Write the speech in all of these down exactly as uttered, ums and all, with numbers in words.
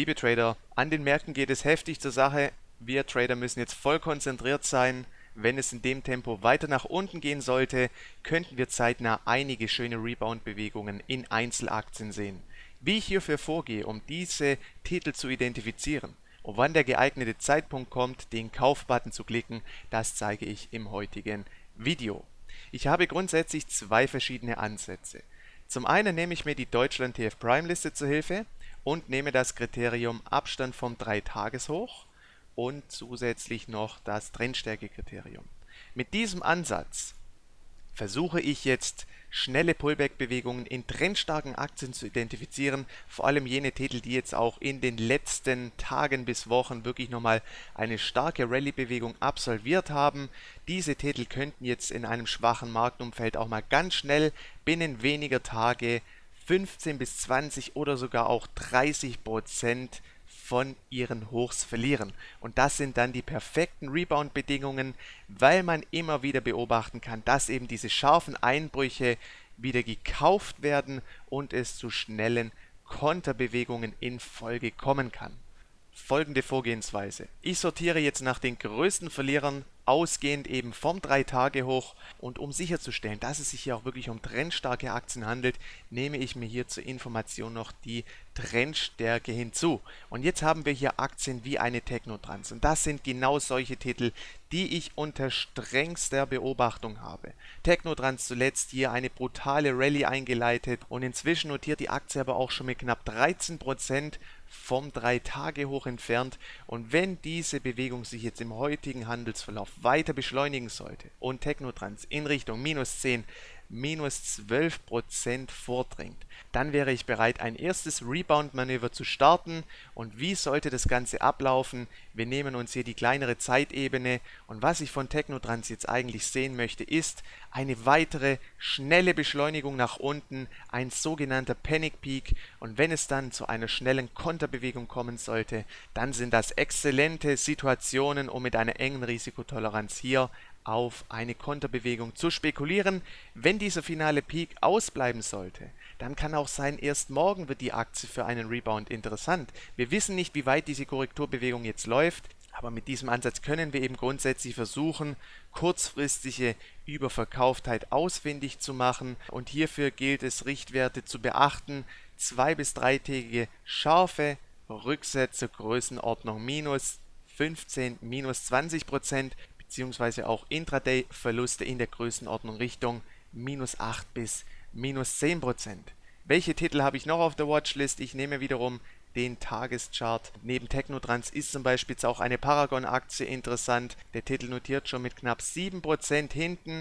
Liebe Trader, an den Märkten geht es heftig zur Sache. Wir Trader müssen jetzt voll konzentriert sein. Wenn es in dem Tempo weiter nach unten gehen sollte, könnten wir zeitnah einige schöne Rebound-Bewegungen in Einzelaktien sehen. Wie ich hierfür vorgehe, um diese Titel zu identifizieren und wann der geeignete Zeitpunkt kommt, den Kaufbutton zu klicken, das zeige ich im heutigen Video. Ich habe grundsätzlich zwei verschiedene Ansätze. Zum einen nehme ich mir die Deutschland T F Prime Liste zur Hilfe und nehme das Kriterium Abstand vom drei Tages Hoch und zusätzlich noch das Trendstärke-Kriterium. Mit diesem Ansatz versuche ich jetzt schnelle Pullback-Bewegungen in trendstarken Aktien zu identifizieren, vor allem jene Titel, die jetzt auch in den letzten Tagen bis Wochen wirklich nochmal eine starke Rallye-Bewegung absolviert haben. Diese Titel könnten jetzt in einem schwachen Marktumfeld auch mal ganz schnell binnen weniger Tage fünfzehn bis zwanzig oder sogar auch dreißig Prozent von ihren Hochs verlieren. Und das sind dann die perfekten Rebound-Bedingungen, weil man immer wieder beobachten kann, dass eben diese scharfen Einbrüche wieder gekauft werden und es zu schnellen Konterbewegungen in Folge kommen kann. Folgende Vorgehensweise. Ich sortiere jetzt nach den größten Verlierern, ausgehend eben vom drei Tage Hoch, und um sicherzustellen, dass es sich hier auch wirklich um trendstarke Aktien handelt, nehme ich mir hier zur Information noch die Trendstärke hinzu. Und jetzt haben wir hier Aktien wie eine Technotrans, und das sind genau solche Titel, die ich unter strengster Beobachtung habe. Technotrans zuletzt hier eine brutale Rallye eingeleitet und inzwischen notiert die Aktie aber auch schon mit knapp dreizehn Prozent vom drei Tage Hoch entfernt, und wenn diese Bewegung sich jetzt im heutigen Handelsverlauf weiter beschleunigen sollte und Technotrans in Richtung minus zehn, minus zwölf Prozent vordringt, dann wäre ich bereit, ein erstes Rebound-Manöver zu starten. Und wie sollte das Ganze ablaufen? Wir nehmen uns hier die kleinere Zeitebene, und was ich von Technotrans jetzt eigentlich sehen möchte, ist eine weitere schnelle Beschleunigung nach unten, ein sogenannter Panic Peak, und wenn es dann zu einer schnellen Konterbewegung kommen sollte, dann sind das exzellente Situationen, um mit einer engen Risikotoleranz hier auf eine Konterbewegung zu spekulieren. Wenn dieser finale Peak ausbleiben sollte, dann kann auch sein, erst morgen wird die Aktie für einen Rebound interessant. Wir wissen nicht, wie weit diese Korrekturbewegung jetzt läuft, aber mit diesem Ansatz können wir eben grundsätzlich versuchen, kurzfristige Überverkauftheit ausfindig zu machen, und hierfür gilt es, Richtwerte zu beachten: zwei- bis dreitägige scharfe Rücksätze Größenordnung minus fünfzehn, minus zwanzig Prozent, beziehungsweise auch Intraday-Verluste in der Größenordnung Richtung minus acht bis minus zehn Prozent. Welche Titel habe ich noch auf der Watchlist? Ich nehme wiederum den Tageschart. Neben Technotrans ist zum Beispiel jetzt auch eine Paragon-Aktie interessant. Der Titel notiert schon mit knapp sieben Prozent hinten.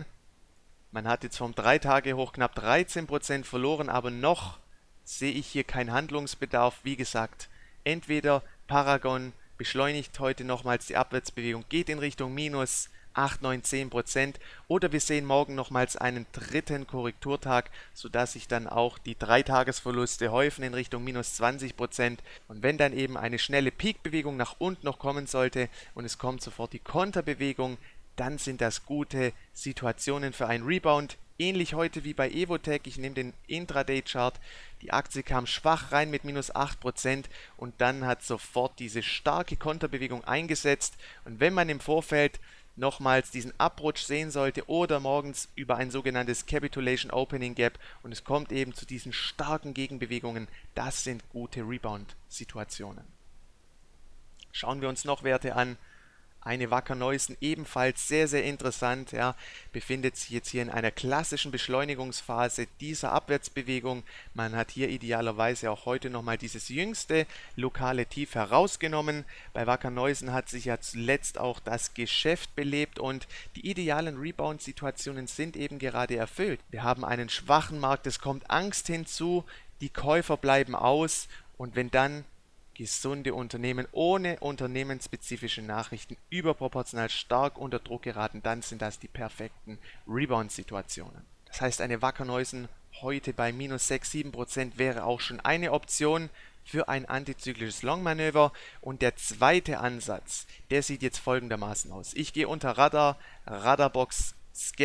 Man hat jetzt vom drei Tage Hoch knapp dreizehn Prozent verloren, aber noch sehe ich hier keinen Handlungsbedarf. Wie gesagt, entweder Paragon beschleunigt heute nochmals die Abwärtsbewegung, geht in Richtung minus acht, neun, zehn Prozent, oder wir sehen morgen nochmals einen dritten Korrekturtag, sodass sich dann auch die drei Tagesverluste häufen in Richtung minus zwanzig Prozent. Und wenn dann eben eine schnelle Peakbewegung nach unten noch kommen sollte und es kommt sofort die Konterbewegung, dann sind das gute Situationen für einen Rebound. Ähnlich heute wie bei Evotec. Ich nehme den Intraday-Chart. Die Aktie kam schwach rein mit minus acht Prozent, und dann hat sofort diese starke Konterbewegung eingesetzt. Und wenn man im Vorfeld nochmals diesen Abrutsch sehen sollte oder morgens über ein sogenanntes Capitulation Opening Gap und es kommt eben zu diesen starken Gegenbewegungen, das sind gute Rebound-Situationen. Schauen wir uns noch Werte an. Eine Wacker Neuson, ebenfalls sehr, sehr interessant, ja, befindet sich jetzt hier in einer klassischen Beschleunigungsphase dieser Abwärtsbewegung. Man hat hier idealerweise auch heute nochmal dieses jüngste lokale Tief herausgenommen. Bei Wacker Neuson hat sich ja zuletzt auch das Geschäft belebt, und die idealen Rebound-Situationen sind eben gerade erfüllt. Wir haben einen schwachen Markt, es kommt Angst hinzu, die Käufer bleiben aus, und wenn dann gesunde Unternehmen ohne unternehmensspezifische Nachrichten überproportional stark unter Druck geraten, dann sind das die perfekten Rebound-Situationen. Das heißt, eine Wacker Neuson heute bei minus sechs, sieben Prozent wäre auch schon eine Option für ein antizyklisches Long-Manöver. Und der zweite Ansatz, der sieht jetzt folgendermaßen aus. Ich gehe unter Radar, Radarbox Scan,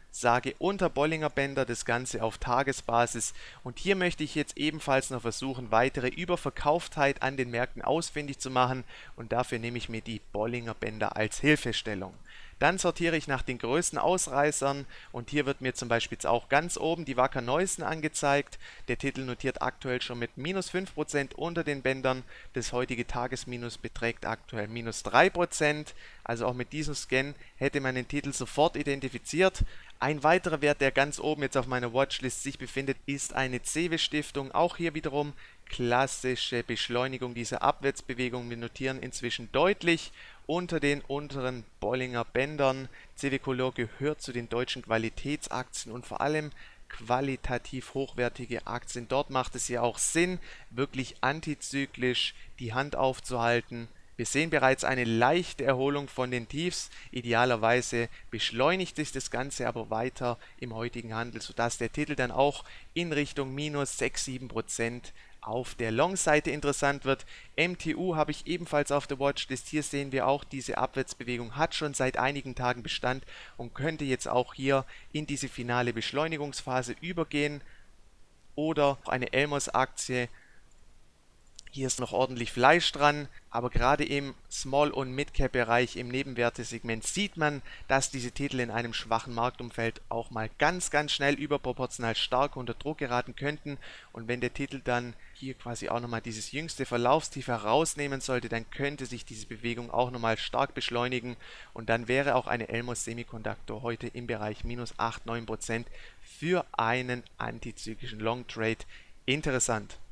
sage unter Bollinger Bänder, das Ganze auf Tagesbasis. Und hier möchte ich jetzt ebenfalls noch versuchen, weitere Überverkauftheit an den Märkten ausfindig zu machen, und dafür nehme ich mir die Bollinger Bänder als Hilfestellung. Dann sortiere ich nach den größten Ausreißern, und hier wird mir zum Beispiel jetzt auch ganz oben die Wacker Neuson angezeigt. Der Titel notiert aktuell schon mit minus fünf Prozent unter den Bändern. Das heutige Tagesminus beträgt aktuell minus drei Prozent. Also auch mit diesem Scan hätte man den Titel sofort identifiziert. Ein weiterer Wert, der ganz oben jetzt auf meiner Watchlist sich befindet, ist eine Cewe Stiftung. Auch hier wiederum klassische Beschleunigung dieser Abwärtsbewegung. Wir notieren inzwischen deutlich unter den unteren Bollinger Bändern. Cewe Color gehört zu den deutschen Qualitätsaktien und vor allem qualitativ hochwertige Aktien. Dort macht es ja auch Sinn, wirklich antizyklisch die Hand aufzuhalten. Wir sehen bereits eine leichte Erholung von den Tiefs. Idealerweise beschleunigt sich das Ganze aber weiter im heutigen Handel, sodass der Titel dann auch in Richtung minus sechs, sieben Prozent auf der Long-Seite interessant wird. M T U habe ich ebenfalls auf der Watchlist. Hier sehen wir auch, diese Abwärtsbewegung hat schon seit einigen Tagen Bestand und könnte jetzt auch hier in diese finale Beschleunigungsphase übergehen. Oder eine Elmos-Aktie. Hier ist noch ordentlich Fleisch dran, aber gerade im Small- und Mid-Cap-Bereich im Nebenwertesegment sieht man, dass diese Titel in einem schwachen Marktumfeld auch mal ganz, ganz schnell überproportional stark unter Druck geraten könnten. Und wenn der Titel dann hier quasi auch nochmal dieses jüngste Verlaufstief herausnehmen sollte, dann könnte sich diese Bewegung auch nochmal stark beschleunigen. Und dann wäre auch eine Elmos Semiconductor heute im Bereich minus acht, neun Prozent für einen antizyklischen Long Trade interessant.